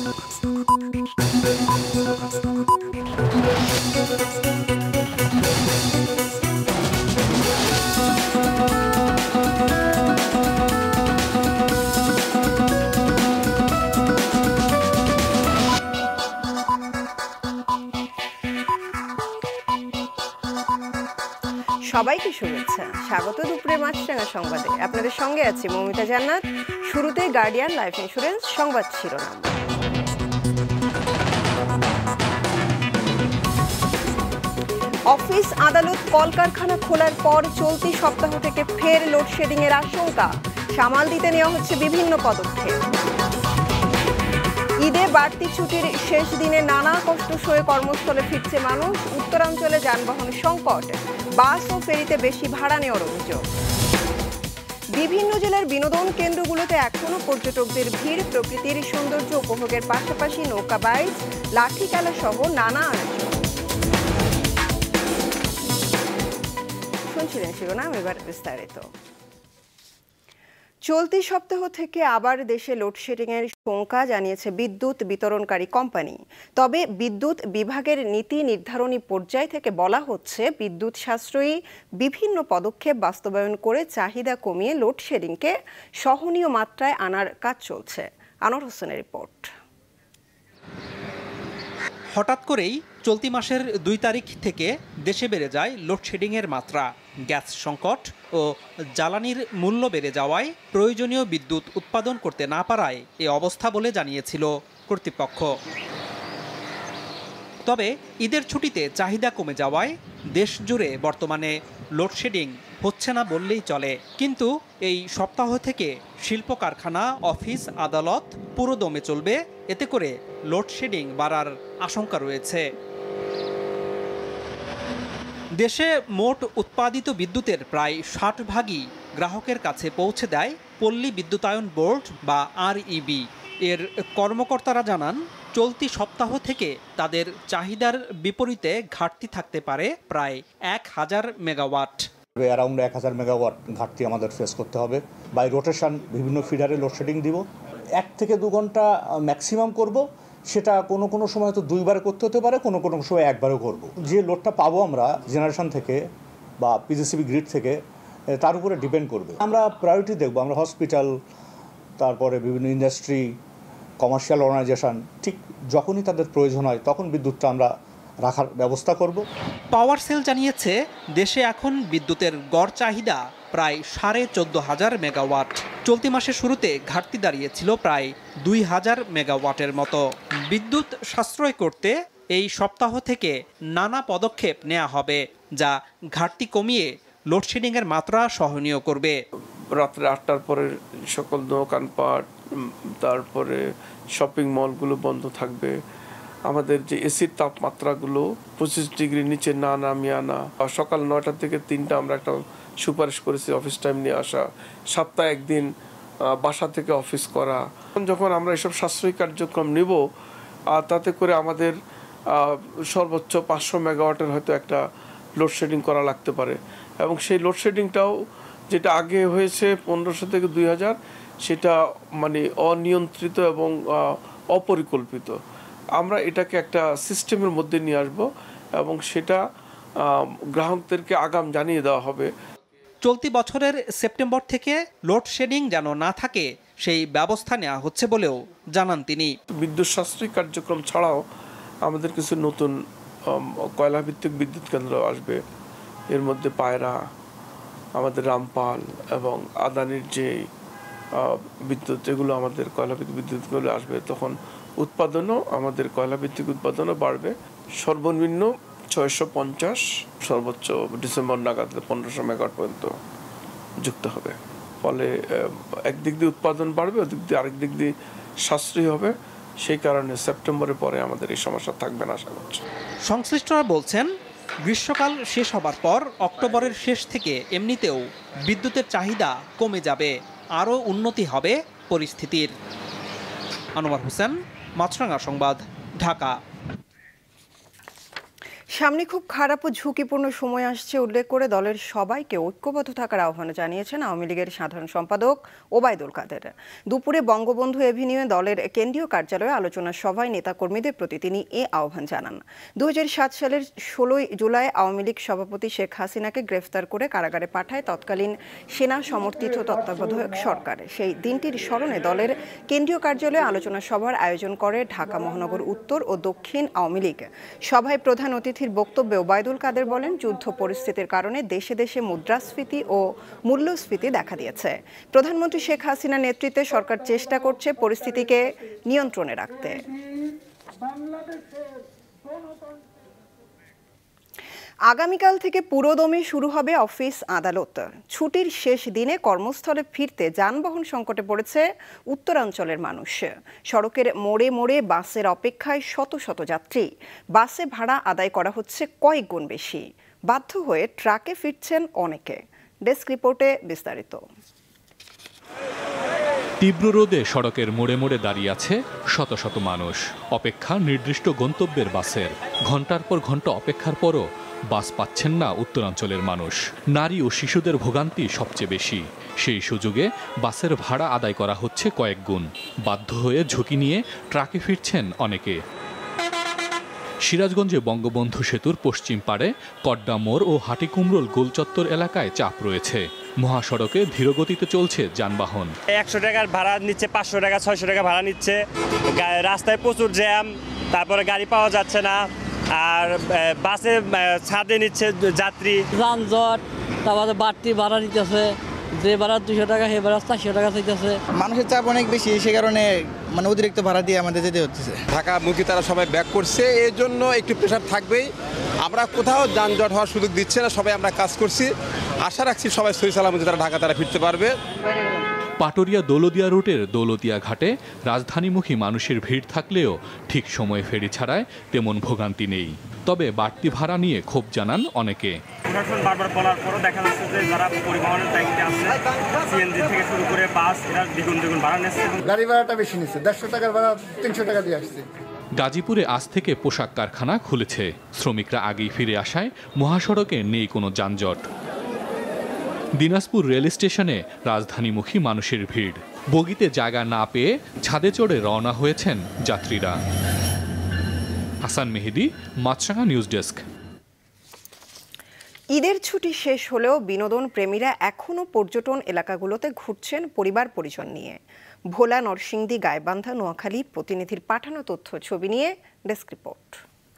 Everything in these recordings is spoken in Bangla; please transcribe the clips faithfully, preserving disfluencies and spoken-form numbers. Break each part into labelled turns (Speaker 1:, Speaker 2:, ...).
Speaker 1: সবাইকে শুভেচ্ছা, স্বাগত দুপুরে মাছরাঙা সংবাদে। আপনাদের সঙ্গে আছি মমিতা জান্নাত। শুরুতে গার্ডিয়ান লাইফ ইন্স্যুরেন্স সংবাদ শিরোনাম। অফিস, আদালত, কলকারখানা খোলার পর চলতি সপ্তাহ থেকে ফের লোডশেডিং এর আশঙ্কা। সামাল দিতে নেওয়া হচ্ছে বিভিন্ন পদক্ষেপ। ঈদে বাড়তি ছুটির শেষ দিনে নানা কষ্ট সয়ে কর্মস্থলে ফিরছে মানুষ। উত্তরাঞ্চলে যানবাহন সংকট, বাস ও ফেরিতে বেশি ভাড়া নেওয়ার অভিযোগ। বিভিন্ন জেলার বিনোদন কেন্দ্রগুলোতে এখনো পর্যটকদের ভিড়। প্রকৃতির সৌন্দর্য উপভোগের পাশাপাশি নৌকা বাইচ, লাঠি খেলা সহ নানা আয়োজন। শুনছিলেন শিরোনাম, এবার বিস্তারিত। চলতি সপ্তাহ থেকে আবার দেশে লোডশেডিং এর শঙ্কা জানিয়েছে বিদ্যুৎ বিতরণকারী কোম্পানি। তবে বিদ্যুৎ বিভাগের নীতি নির্ধারণী পর্যায় থেকে বলা হচ্ছে, বিদ্যুৎ সাশ্রয়ী বিভিন্ন পদক্ষেপ বাস্তবায়ন করে চাহিদা কমিয়ে লোডশেডিংকে সহনীয় মাত্রায় আনার কাজ চলছে। আনোয়ার হোসেনের রিপোর্ট।
Speaker 2: হঠাৎ করেই চলতি মাসের দুই তারিখ থেকে দেশে বেড়ে যায় লোডশেডিংয়ের মাত্রা। গ্যাস সংকট ও জ্বালানির মূল্য বেড়ে যাওয়ায় প্রয়োজনীয় বিদ্যুৎ উৎপাদন করতে না পারায় এ অবস্থা বলে জানিয়েছিল কর্তৃপক্ষ। তবে ঈদের ছুটিতে চাহিদা কমে যাওয়ায় দেশ জুড়ে বর্তমানে লোডশেডিং হচ্ছে না বললেই চলে। কিন্তু এই সপ্তাহ থেকে শিল্প কারখানা, অফিস, আদালত পুরো দমে চলবে। এতে করে লোডশেডিং বাড়ার আশঙ্কা রয়েছে। দেশে মোট উৎপাদিত বিদ্যুতের প্রায় ষাট ভাগই গ্রাহকের কাছে পৌঁছে দেয় পল্লী বিদ্যুতায়ন বোর্ড বা আর ই বি। এর কর্মকর্তারা জানান, চলতি সপ্তাহ থেকে তাদের চাহিদার বিপরীতে ঘাটতি থাকতে পারে প্রায় এক হাজার মেগাওয়াট।
Speaker 3: অ্যারাউন্ড এক হাজার মেগাওয়াট ঘাটতি আমাদের ফেস করতে হবে। বাই রোটেশন বিভিন্ন ফিডারে লোডশেডিং দিব। এক থেকে দু ঘন্টা ম্যাক্সিমাম করব। সেটা কোনো কোনো সময় তো দুইবার করতে হতে পারে, কোনো কোনো সময় একবারও করব। যে লোডটা পাবো আমরা জেনারেশন থেকে বা পিজিসিবি গ্রিড থেকে, তার উপরে ডিপেন্ড করবে। আমরা প্রায়োরিটি দেখব। আমরা হসপিটাল, তারপরে বিভিন্ন ইন্ডাস্ট্রি, কমার্শিয়াল অর্গানাইজেশন, ঠিক যখনই তাদের প্রয়োজন হয় তখন বিদ্যুৎটা আমরা রাখার ব্যবস্থা করব।
Speaker 2: পাওয়ার সেল জানিয়েছে, দেশে এখন বিদ্যুতের গড় চাহিদা প্রায় সাড়ে চোদ্দ হাজার মেগাওয়াট। চলতি মাসের শুরুতে ঘাটতি দাঁড়িয়েছিল প্রায় দুই হাজার মেগাওয়াটের মতো। বিদ্যুৎ সাশ্রয় করতে এই সপ্তাহ থেকে নানা পদক্ষেপ নেওয়া হবে, যা ঘাটতি কমিয়ে লোডশেডিংয়ের মাত্রা সহনীয় করবে।
Speaker 4: রাত্রে আটটার পরে সকল দোকানপাট, তারপরে শপিং মলগুলো বন্ধ থাকবে। আমাদের যে এসির তাপমাত্রাগুলো পঁচিশ ডিগ্রি নিচে না নামিয়ে আনা। সকাল নয়টা থেকে তিনটা আমরা একটা সুপারিশ করেছি অফিস টাইম নিয়ে আসা, সপ্তাহে একদিন বাসা থেকে অফিস করা। যখন আমরা এসব সাশ্রয়ী কার্যক্রম নিব, তাতে করে আমাদের সর্বোচ্চ পাঁচশো মেগাওয়াটের হয়তো একটা লোডশেডিং করা লাগতে পারে। এবং সেই লোডশেডিংটাও যেটা আগে হয়েছে পনেরোশো থেকে দুই হাজার, সেটা মানে অনিয়ন্ত্রিত এবং অপরিকল্পিত। আমরা এটাকে একটা সিস্টেমের মধ্যে নিয়ে আসব এবং সেটা গ্রাহকদেরকে আগাম জানিয়ে দেওয়া হবে।
Speaker 2: চলতি বছরের সেপ্টেম্বর থেকে লোডশেডিং যেন না থাকে সেই ব্যবস্থা নেওয়া হচ্ছে বলেও জানান তিনি।
Speaker 4: বিদ্যুৎ সাশ্রয়ী কার্যক্রম ছাড়াও আমাদের কিছু নতুন কয়লা ভিত্তিক বিদ্যুৎ কেন্দ্র আসবে। এর মধ্যে পায়রা, আমাদের রামপাল এবং আদানির যে বিদ্যুৎ, এগুলো আমাদের কয়লা ভিত্তিক বিদ্যুৎগুলো আসবে। তখন উৎপাদনও আমাদের কয়লা ভিত্তিক উৎপাদনও বাড়বে। সর্বনিম্ন ছয়শো পঞ্চাশ, সর্বোচ্চ ডিসেম্বর নাগাদ পনেরোশো মেগাওয়াট পর্যন্ত যুক্ত হবে। ফলে একদিক দিয়ে উৎপাদন বাড়বে, ওদিক দিয়ে আরেক দিক দিয়ে সাশ্রয়ী হবে। সেই কারণে সেপ্টেম্বরের পরে আমাদের এই সমস্যা থাকবে না আশা করছি।
Speaker 2: সংশ্লিষ্টরা বলছেন, গ্রীষ্মকাল শেষ হবার পর অক্টোবরের শেষ থেকে এমনিতেও বিদ্যুতের চাহিদা কমে যাবে, আরও উন্নতি হবে পরিস্থিতির। আনোয়ার হোসেন, মাছরাঙা সংবাদ, ঢাকা।
Speaker 1: সামনে খুব খারাপ ও ঝুঁকিপূর্ণ সময় আসছে উল্লেখ করে দলের সবাইকে ঐক্যবদ্ধ থাকার আহ্বান জানিয়েছেন আওয়ামী লীগের সাধারণ সম্পাদক ওবায়দুল কাদের। দুপুরে বঙ্গবন্ধু এভিনিউয়ে দলের কেন্দ্রীয় কার্যালয়ে আলোচনা সভায় নেতাকর্মীদের প্রতি তিনি এ আহ্বান জানান। দু হাজার সাত সালের ষোলোই জুলাই আওয়ামী লীগ সভাপতি শেখ হাসিনাকে গ্রেফতার করে কারাগারে পাঠায় তৎকালীন সেনা সমর্থিত তত্ত্বাবধায়ক সরকার। সেই দিনটির স্মরণে দলের কেন্দ্রীয় কার্যালয়ে আলোচনা সভার আয়োজন করে ঢাকা মহানগর উত্তর ও দক্ষিণ আওয়ামী লীগ। সভায় প্রধান অতিথির বক্তব্যে ওবায়দুল কাদের বলেন, যুদ্ধ পরিস্থিতির কারণে দেশে দেশে মুদ্রাস্ফীতি ও মূল্যস্ফীতি দেখা দিয়েছে। প্রধানমন্ত্রী শেখ হাসিনার নেতৃত্বে সরকার চেষ্টা করছে পরিস্থিতিকে নিয়ন্ত্রণে রাখতে। আগামীকাল থেকে পুরোদমে শুরু হবে অফিস আদালত। ছুটির শেষ দিনে কর্মস্থলে ফিরতে যানবাহন সংকটে পড়েছে উত্তরাঞ্চলের মানুষ। সড়কের মোড়ে মোড়ে বাসের অপেক্ষায় শত শত যাত্রী। বাসে ভাড়া আদায় করা হচ্ছে কয়েক গুণ বেশি। বাধ্য হয়ে ট্রাকে ফিরছেন অনেকে। ডেস্ক রিপোর্টে বিস্তারিত।
Speaker 5: তীব্র রোদে সড়কের মোড়ে মোড়ে দাঁড়িয়ে আছে শত শত মানুষ। অপেক্ষা নির্দিষ্ট গন্তব্যের বাসের। ঘন্টার পর ঘন্টা অপেক্ষার পরও বাস পাচ্ছেন না উত্তরাঞ্চলের মানুষ। নারী ও শিশুদের ভোগান্তি সবচেয়ে বেশি। সেই সুযোগে বাসের ভাড়া আদায় করা হচ্ছে কয়েক গুণ। বাধ্য হয়ে ঝুঁকি নিয়ে ট্রাকে ফিরছেন অনেকে। সিরাজগঞ্জে বঙ্গবন্ধু সেতুর পশ্চিম পাড়ে কড্ডা মোড় ও হাটিকুমরোল গোলচত্বর এলাকায় চাপ রয়েছে। মহাসড়কে ধীরগতিতে চলছে যানবাহন।
Speaker 6: একশো টাকার ভাড়া নিচ্ছে, পাঁচশো টাকা ছয়শো টাকা ভাড়া নিচ্ছে। রাস্তায় প্রচুর জ্যাম, তারপরে গাড়ি পাওয়া যাচ্ছে না। আর বাসে ছাদে নিচ্ছে যাত্রী,
Speaker 7: যানজট, তারপরে বাড়তি ভাড়া নিতেছে। যে ভাড়া দুশো টাকা সে ভাড়া চারশো টাকা চাইতেছে।
Speaker 8: মানুষের চাপ অনেক বেশি, সে কারণে মানে অতিরিক্ত ভাড়া দিয়ে আমাদের যেতে হচ্ছে।
Speaker 9: ঢাকামুখী তারা সবাই ব্যাক করছে, এই জন্য একটু প্রেশার থাকবেই। আমরা কোথাও যানজট হওয়ার সুযোগ দিচ্ছে না, সবাই আমরা কাজ করছি। আশা রাখছি সবাই সহি সালামতে তারা ঢাকা তারা ফিরতে পারবে।
Speaker 5: পাটুরিয়া দৌলতদিয়া রুটের দৌলতদিয়া ঘাটে রাজধানীমুখী মানুষের ভিড় থাকলেও ঠিক সময়ে ফেরি ছাড়ায় তেমন ভোগান্তি নেই। তবে বাড়তি ভাড়া নিয়ে ক্ষোভ জানান অনেকে।
Speaker 6: প্রশাসন বারবার বলার পরও দেখা যাচ্ছে যে যারা পরিবহনের দায়িত্বে আছে, সিএনজি থেকে শুরু করে বাস, এরা দ্বিগুণ দ্বিগুণ ভাড়া নিচ্ছে।
Speaker 10: গাড়ি ভাড়াটা বেশি নিচ্ছে, দেড়শো টাকার ভাড়া তিনশো টাকা দিয়ে আসছে।
Speaker 5: গাজীপুরে আজ থেকে পোশাক কারখানা খুলেছে। শ্রমিকরা আগেই ফিরে আসায় মহাসড়কে নেই কোনো যানজট। দিনাজপুর রেল স্টেশনে রাজধানীমুখী মানুষের ভিড়। বগিতে জায়গা না পেয়ে ছাদে চড়ে রওনা হয়েছেন যাত্রীরা। Hasan Mehedi, Maasranga news desk.
Speaker 1: ঈদের ছুটি শেষ হলেও বিনোদন প্রেমীরা এখনও পর্যটন এলাকাগুলোতে ঘুরছেন পরিবার পরিজন নিয়ে। ভোলা, নরসিংদী, গাইবান্ধা, নোয়াখালী প্রতিনিধির পাঠানো তথ্য ছবি নিয়ে ডেস্ক রিপোর্ট।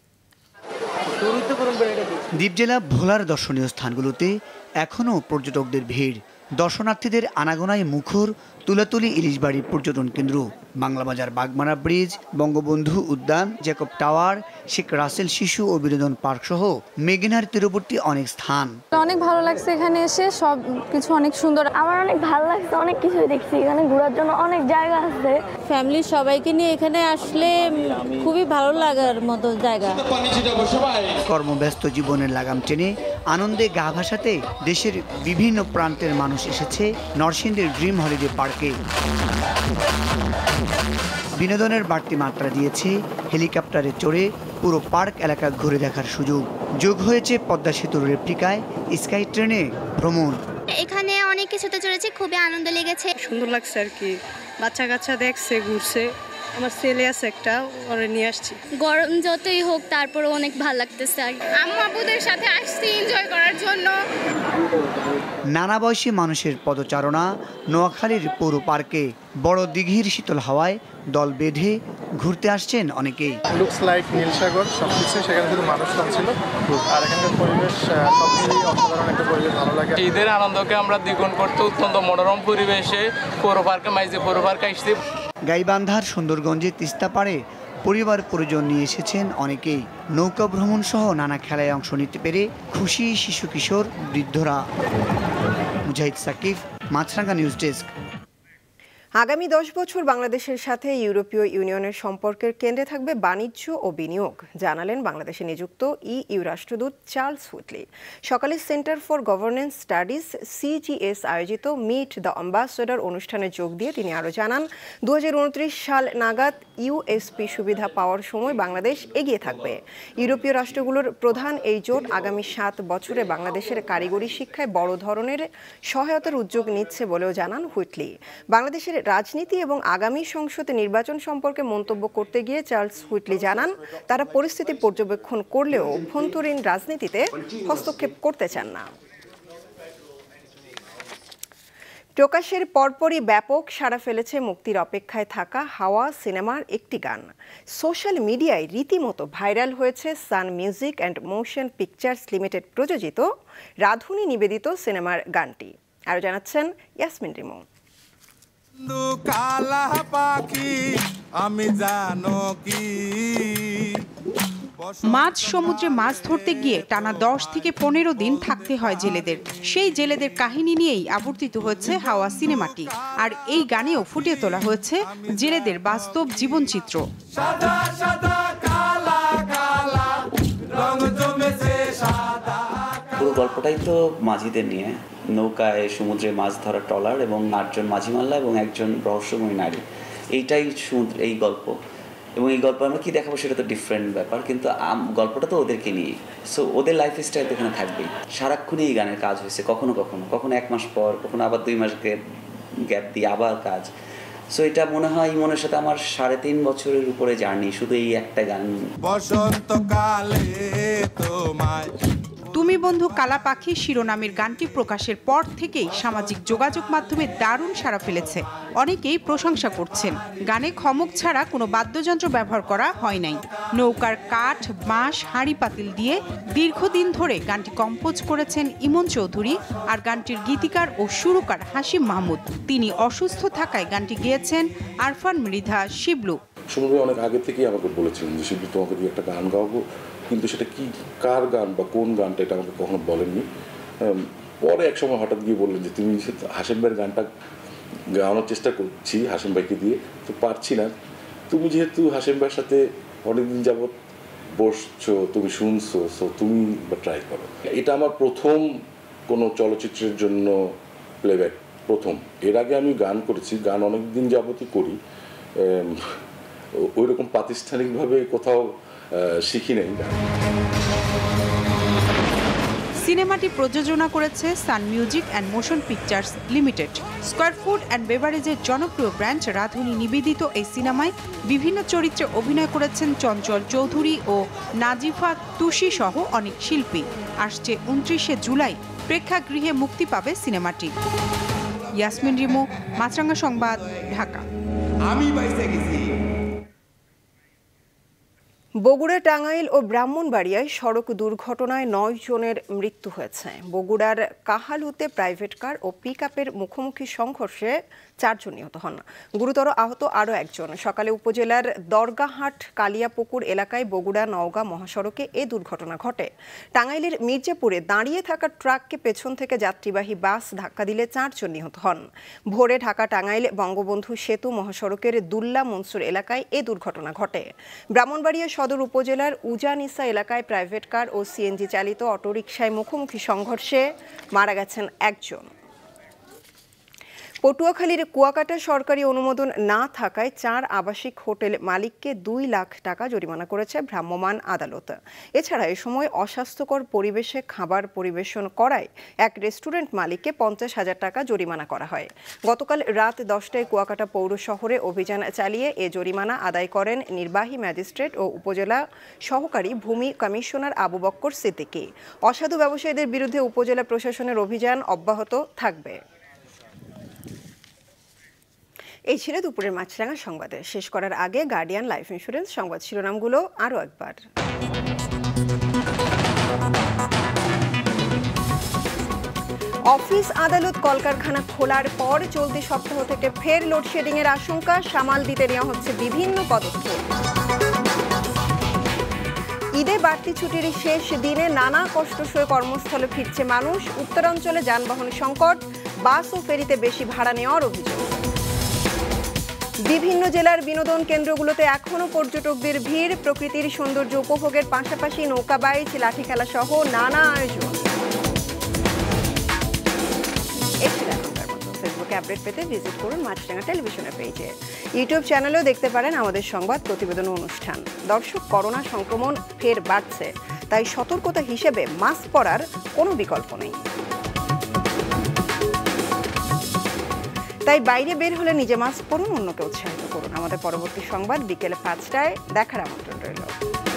Speaker 11: দ্বীপ জেলা ভোলার দর্শনীয় স্থানগুলোতে এখনও পর্যটকদের ভিড়। দর্শনার্থীদের আনাগোনায় মুখর তুলাতুলি ইলিশবাড়ি পর্যটন কেন্দ্র, বাংলাবাজার বাগমারা ব্রিজ, বঙ্গবন্ধু উদ্যান, জ্যাকব টাওয়ার, শেখ রাসেল শিশু ও বিনোদন পার্ক সহ মেঘনার তীরবর্তী অনেক স্থান।
Speaker 12: অনেক ভালো লাগছে এখানে এসে, সব কিছু অনেক সুন্দর। আমার অনেক ভালো লাগছে, অনেক কিছু দেখছি। এখানে ঘোরার জন্য অনেক জায়গা আছে।
Speaker 13: ফ্যামিলির সবাইকে নিয়ে এখানে আসলে খুবই ভালো লাগার মতো জায়গা।
Speaker 11: কর্মব্যস্ত জীবনের লাগাম টেনে আনন্দে গা ভাসাতে দেশের বিভিন্ন প্রান্তের মানুষ এসেছে নরসিংদীর ড্রিম হলিডে পার্কে। বিনোদনের বাড়তি মাত্রা দিয়েছে হেলিকপ্টারে চড়ে পুরো পার্ক এলাকা ঘুরে দেখার সুযোগ। যোগ হয়েছে পদ্মা সেতুর রেপ্লিকায় স্কাই ট্রেনে ভ্রমণ।
Speaker 14: এখানে অনেক কিছুতে চড়েছে, খুবই আনন্দ লেগেছে।
Speaker 15: সুন্দর লাগছে আর কি, বাচ্চা কাচ্চা দেখছে, ঘুরছে। আমার ছেলে আছে একটা, ওরে নিয়ে আসছি।
Speaker 14: গরম যতই হোক তারপরও অনেক ভালো লাগতেছে। আম্মু আব্বুদের সাথে আসছি এনজয় করার জন্য।
Speaker 11: নানা বয়সী মানুষের পদচারণা নোয়াখালীর পৌর পার্কে। বড় দিঘির শীতল হাওয়ায় দল বেঁধে ঘুরতে আসছেন অনেকেই।
Speaker 10: লুকস লাইক নীলসাগর, সবকিছু সেখানে শুধু মানুষ কম ছিল। আর এখানকার পরিবেশ সব মিলিয়ে অসাধারণ একটা পরিবেশ, ভালো লাগে।
Speaker 16: ঈদের আনন্দকে আমরা দ্বিগুণ করতে অত্যন্ত মনোরম পরিবেশে পৌর পার্কে মাইজে পৌর পার্কে আসছি।
Speaker 11: গাইবান্ধার সুন্দরগঞ্জে তিস্তা পাড়ে পরিবার পরিজন নিয়ে এসেছেন অনেকেই। নৌকা ভ্রমণ সহ নানা খেলায় অংশ নিতে পেরে খুশি শিশু কিশোর বৃদ্ধরা। Mujahid Sakib, Maasranga news desk.
Speaker 1: আগামী দশ বছর বাংলাদেশের সাথে ইউরোপীয় ইউনিয়নের সম্পর্কের কেন্দ্রে থাকবে বাণিজ্য ও বিনিয়োগ, জানালেন বাংলাদেশে নিযুক্ত ইইউ রাষ্ট্রদূত চার্লস হুইটলি। সকালে centre for governance studies CGS আয়োজিত মিট দ্য অ্যাম্বাসেডর অনুষ্ঠানে যোগ দিয়ে তিনি আরও জানান, দু হাজার উনত্রিশ সাল নাগাদ ইউএসপি সুবিধা পাওয়ার সময় বাংলাদেশ এগিয়ে থাকবে। ইউরোপীয় রাষ্ট্রগুলোর প্রধান এই জোট আগামী সাত বছরে বাংলাদেশের কারিগরি শিক্ষায় বড় ধরনের সহায়তার উদ্যোগ নিচ্ছে বলেও জানান হুইটলি। বাংলাদেশের রাজনীতি এবং আগামী সংসদ নির্বাচন সম্পর্কে মন্তব্য করতে গিয়ে চার্লস হুইটলি জানান, তারা পরিস্থিতি পর্যবেক্ষণ করলেও অভ্যন্তরীণ রাজনীতিতে হস্তক্ষেপ করতে চান না। প্রকাশের পরপরই ব্যাপক সাড়া ফেলেছে মুক্তির অপেক্ষায় থাকা হাওয়া সিনেমার একটি গান। সোশ্যাল মিডিয়ায় রীতিমতো ভাইরাল হয়েছে Sun music and motion pictures limited প্রযোজিত রাধুনী নিবেদিত সিনেমার গানটি। আরও জানাচ্ছেন ইয়াসমিন রিমো।
Speaker 17: কালা পাখি আমি জানো কি।
Speaker 18: মাঝ সমুদ্রে মাছ ধরতে গিয়ে টানা দশ থেকে পনেরো দিন থাকতে হয় জেলেদের। সেই জেলেদের কাহিনী নিয়েই আবর্তিত হয়েছে হাওয়া সিনেমাটি। আর এই গানেও ফুটিয়ে তোলা হয়েছে জেলেদের বাস্তব জীবনচিত্র।
Speaker 19: পুরো গল্পটাই তো মাঝিদের নিয়ে, নৌকায় সমুদ্রে মাছ ধরা ট্রলার এবং আটজন মাঝি মাল্লা এবং একজন রহস্যময়ী নারী, এইটাই সমুদ্র এই গল্প। এবং এই গল্প আমরা কী দেখাবো সেটা তো ডিফারেন্ট ব্যাপার, কিন্তু গল্পটা তো ওদেরকে নিয়ে। সো ওদের লাইফ স্টাইল তো এখানে থাকবেই। সারাক্ষণই এই গানের কাজ হয়েছে, কখনো কখনো কখনো এক মাস পর, কখনো আবার দুই মাস গ্যাপ দিয়ে আবার কাজ। সো এটা মনে হয় মনের সাথে আমার সাড়ে তিন বছরের উপরে জার্নি, শুধু এই একটা গান।
Speaker 17: বসন্তকালে তোমায়
Speaker 18: তুমি বন্ধু কালা পাখি শিরোনামের গানটি প্রকাশের পর থেকেই সামাজিক যোগাযোগ মাধ্যমে দারুণ সাড়া ফেলেছে। অনেকেই প্রশংসা করছেন। গানে খমক ছাড়া কোনো বাদ্যযন্ত্র ব্যবহার করা হয় নাই। নৌকার কাঠ, বাঁশ, হাঁড়ি পাতিল দিয়ে দীর্ঘদিন ধরে গানটি কম্পোজ করেছেন ইমন চৌধুরী, আর গানটির গীতিকার ও সুরকার হাশিম মাহমুদ। তিনি অসুস্থ থাকায় গানটি গেয়েছেন আরফান মৃধা শিবলু।
Speaker 20: সুমন ভাই অনেক আগে থেকেই আমাকে বলেছিলেন যে শিবলু তোমাকে দিয়ে একটা গান গাওয়াবো, কিন্তু সেটা কি কার গান বা কোন গানটা এটা আমাকে কখনো বলেননি। পরে এক সময় হঠাৎ গিয়ে বললেন যে তুমি হাশিম ভাইয়ের গানটা গাওয়ানোর চেষ্টা করছি হাশিম ভাইকে দিয়ে, তো পারছি না। তুমি যেহেতু হাশিম ভাইয়ের সাথে অনেকদিন যাবৎ বসছো, তুমি শুনছো, সো তুমি বা ট্রাই করো। এটা আমার প্রথম কোনো চলচ্চিত্রের জন্য প্লেব্যাক, প্রথম। এর আগে আমি গান করেছি, গান অনেকদিন যাবতই করি, ওই রকম প্রাতিষ্ঠানিকভাবে কোথাও শিখি নাই।
Speaker 18: সিনেমাটি প্রযোজনা করেছে Sun music and motion pictures limited. Square food and বেভারেজের জনপ্রিয় ব্র্যান্ড রাধুনী নিবেদিত এই সিনেমায় বিভিন্ন চরিত্রে অভিনয় করেছেন চঞ্চল চৌধুরী ও নাজিফা তুষি সহ অনেক শিল্পী। আসছে উনত্রিশে জুলাই প্রেক্ষাগৃহে মুক্তি পাবে সিনেমাটি। ইয়াসমিন রিমো, মাছরাঙ্গা সংবাদ, ঢাকা।
Speaker 17: আমি বাইসে গেছি।
Speaker 1: বগুড়া, টাঙ্গাইল ও ব্রাহ্মণবাড়িয়ায় সড়ক দুর্ঘটনায় নয় জনের মৃত্যু হয়েছে। বগুড়ার কাহালুতে প্রাইভেট কার ও পিকআপের মুখোমুখি সংঘর্ষে চারজন নিহত হন, গুরুতর আহত আরও একজন। সকালে উপজেলার দরগাহাট কালিয়াপুকুর এলাকায় বগুড়া নওগাঁ মহাসড়কে এ দুর্ঘটনা ঘটে। টাঙ্গাইলের মির্জাপুরে দাঁড়িয়ে থাকা ট্রাককে পেছন থেকে যাত্রীবাহী বাস ধাক্কা দিলে চারজন নিহত হন। ভোরে ঢাকা টাঙ্গাইল বঙ্গবন্ধু সেতু মহাসড়কের দুল্লা মনসুর এলাকায় এ দুর্ঘটনা ঘটে। ব্রাহ্মণবাড়িয়া সদর উপজেলার উজানিসা এলাকায় প্রাইভেট কার ও সিএনজি চালিত অটোরিকশায় মুখোমুখি সংঘর্ষে মারা গেছেন একজন। পটুয়াখালীর কুয়াকাটা সরকারি অনুমোদন না থাকায় চার আবাসিক হোটেল মালিককে দুই লাখ টাকা জরিমানা করেছে ভ্রাম্যমাণ আদালত। এছাড়া এ সময় অস্বাস্থ্যকর পরিবেশে খাবার পরিবেশন করায় এক রেস্টুরেন্ট মালিককে পঞ্চাশ হাজার টাকা জরিমানা করা হয়। গতকাল রাত দশটায় কুয়াকাটা পৌর শহরে অভিযান চালিয়ে এ জরিমানা আদায় করেন নির্বাহী ম্যাজিস্ট্রেট ও উপজেলা সহকারী ভূমি কমিশনার আবু বক্কর সিদ্দিকী। অসাধু ব্যবসায়ীদের বিরুদ্ধে উপজেলা প্রশাসনের অভিযান অব্যাহত থাকবে। এই ছিল দুপুরের মাছরাঙা সংবাদে। শেষ করার আগে গার্ডিয়ান লাইফ ইন্স্যুরেন্স সংবাদ শিরোনামগুলো আরও একবার। অফিস, আদালত, কলকারখানা খোলার পর চলতি সপ্তাহ থেকে ফের লোডশেডিং এর আশঙ্কা, সামাল দিতে নেওয়া হচ্ছে বিভিন্ন পদক্ষেপ। ঈদে বাড়তি ছুটির শেষ দিনে নানা কষ্ট সয়ে কর্মস্থলে ফিরছে মানুষ। উত্তরাঞ্চলে যানবাহন সংকট, বাস ও ফেরিতে বেশি ভাড়া নেওয়ার অভিযোগ। বিভিন্ন জেলার বিনোদন কেন্দ্রগুলোতে এখনো পর্যটকদের ভিড়, প্রকৃতির সৌন্দর্য উপভোগের পাশাপাশি নৌকাবাইচ, লাঠি খেলা সহ নানা আয়োজন। ফেসবুকে আপডেট পেতে ভিজিট করুন মাছরাঙা টেলিভিশনের পেজে। ইউটিউব চ্যানেলেও দেখতে পারেন আমাদের সংবাদ, প্রতিবেদন ও অনুষ্ঠান। দর্শক, করোনা সংক্রমণ ফের বাড়ছে, তাই সতর্কতা হিসেবে মাস্ক পরার কোনো বিকল্প নেই। তাই বাইরে বের হলে নিজে মাস্ক পরুন, অন্যকে উৎসাহিত করুন। আমাদের পরবর্তী সংবাদ বিকেলে পাঁচটায় দেখার আমন্ত্রণ রইল।